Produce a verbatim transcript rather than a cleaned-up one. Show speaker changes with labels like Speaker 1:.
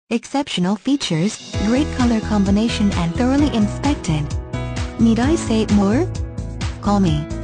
Speaker 1: Exceptional features, great color combination and thoroughly inspected. Need I say more? Call me.